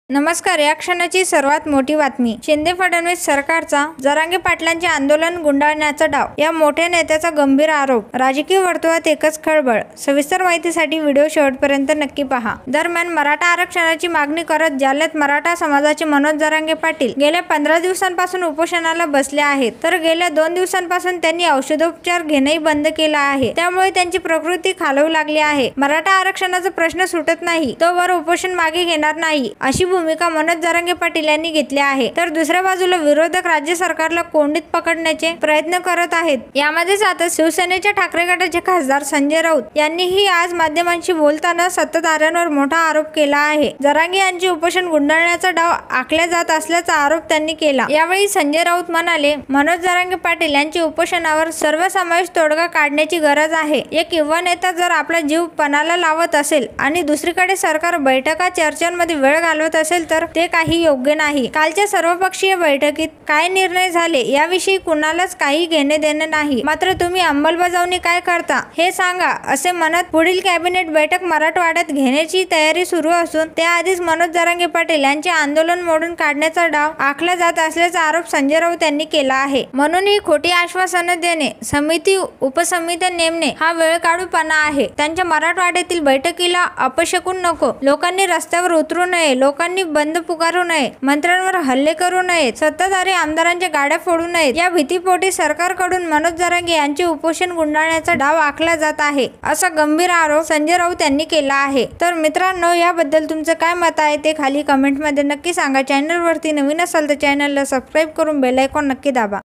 नमस्कार. या क्षणाची सर्वात मोठी बातमी. शिंदे फडणवीस सरकारचा जरांगे पाटलांचे आंदोलन गुंडाळण्याचा डाव, या मोठ्या नेत्याचा गंभीर आरोप. राजकीय वर्तुळात एकच खळबळ. सविस्तर माहितीसाठी व्हिडिओ शेवटपर्यंत नक्की पहा. दरम्यान मराठा आरक्षणाची मागणी करत जालन्यात मराठा समाजाचे मनोज जरांगे पाटील गेल्या 15 दिवसांपासून उपोषणाला बसले आहेत. तर गेल्या 2 दिवसांपासून त्यांनी औषधोपचार घेणंही बंद केला आहे. त्यामुळे त्यांची प्रकृती खालवू लागली आहे. मराठा आरक्षणाचा प्रश्न सुटत नाही तोवर उपोषण मागे घेणार नाही, अशी भूमिका मनोज जरांगे पाटील यांनी घेतली आहे. तर दुसऱ्या बाजूला विरोधक राज्य सरकारला कोंडीत पकडण्याचे प्रयत्न करत आहेत. यामध्येच आता शिवसेनेच्या ठाकरे गटाचे खासदार संजय राऊत यांनीही आज माध्यमांशी बोलताना सत्ताधाऱ्यांवर मोठा आरोप केला आहे. जरांगे यांचे उपोषण गुंडाळण्याचा डाव आखला जात असल्याचा आरोप त्यांनी केला. यावेळी संजय राऊत म्हणाले, मनोज जरांगे पाटील यांच्या उपोषणावर सर्वसमावेश तोडगा काढण्याची गरज आहे. एक युवा नेता जर आपला जीव पणाला लावत असेल आणि दुसरीकडे सरकार बैठका चर्चांमध्ये वेळ घालवत असेल तर ते काही योग्य नाही. कालच्या सर्वपक्षीय बैठकीत काय निर्णय झाले याविषयी कुणालाच काही घेणे देणे नाही. मात्र तुम्ही अंमलबजावणी काय करता हे सांगा, असे म्हणत पुढील कॅबिनेट बैठक मराठवाड्यात घेण्याची तयारी सुरू असून त्याआधीच मनोज जरांगे पाटील यांचे आंदोलन मोडून काढण्याचा डाव आखला जात असल्याचा आरोप संजय राऊत यांनी केला आहे. म्हणून ही खोटी आश्वासनं देणे, समिती उपसमित्या नेमणे हा वेळकाढूपणा आहे. त्यांच्या मराठवाड्यातील बैठकीला अपशकून नको. लोकांनी रस्त्यावर उतरू नये, लोकांनी बंद पुकारू नये, मंत्र्यांवर हल्ले करू नयेत, सत्ताधारी आमदारांच्या गाड्या फोडू नयेत, या भीतीपोटी सरकारकडून मनोज जरांगे यांचे उपोषण गुंडाळण्याचा डाव आखला जात आहे, असा गंभीर आरोप संजय राऊत यांनी केला आहे. तर मित्रांनो, याबद्दल तुमचं काय मत आहे ते खाली कमेंटमध्ये नक्की सांगा. चॅनलवरती नवीन असाल तर चॅनलला सबस्क्राईब करून बेल आयकॉन नक्की दाबा.